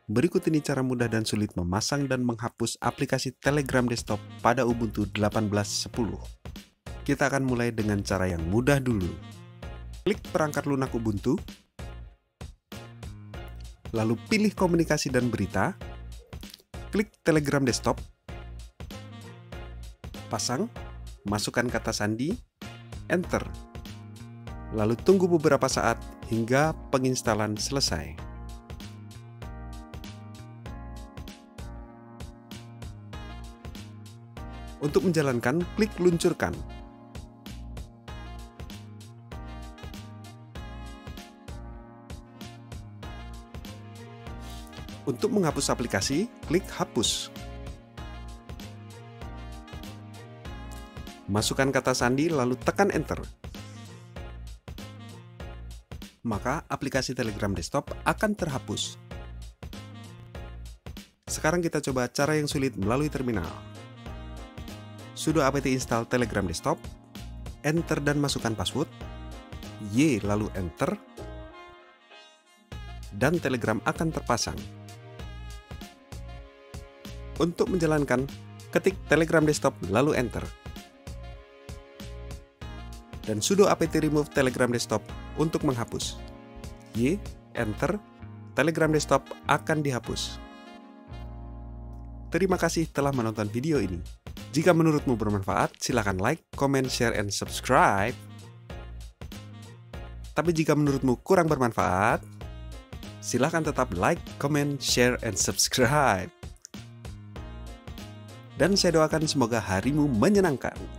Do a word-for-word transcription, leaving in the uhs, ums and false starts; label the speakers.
Speaker 1: Berikut ini cara mudah dan sulit memasang dan menghapus aplikasi Telegram desktop pada Ubuntu delapan belas sepuluh. Kita akan mulai dengan cara yang mudah dulu. Klik perangkat lunak Ubuntu, lalu pilih komunikasi dan berita, klik Telegram desktop, pasang, masukkan kata sandi, enter. Lalu tunggu beberapa saat hingga penginstalan selesai. Untuk menjalankan, klik luncurkan. Untuk menghapus aplikasi, klik hapus. Masukkan kata sandi lalu tekan enter. Maka aplikasi Telegram desktop akan terhapus. Sekarang kita coba cara yang sulit melalui terminal. Sudo apt install Telegram desktop, enter dan masukkan password, Y lalu enter, dan Telegram akan terpasang. Untuk menjalankan, ketik Telegram desktop lalu enter. Dan sudo apt remove Telegram desktop untuk menghapus. Y, enter, Telegram desktop akan dihapus. Terima kasih telah menonton video ini. Jika menurutmu bermanfaat, silakan like, comment, share, and subscribe. Tapi jika menurutmu kurang bermanfaat, silakan tetap like, comment, share, and subscribe. Dan saya doakan semoga harimu menyenangkan.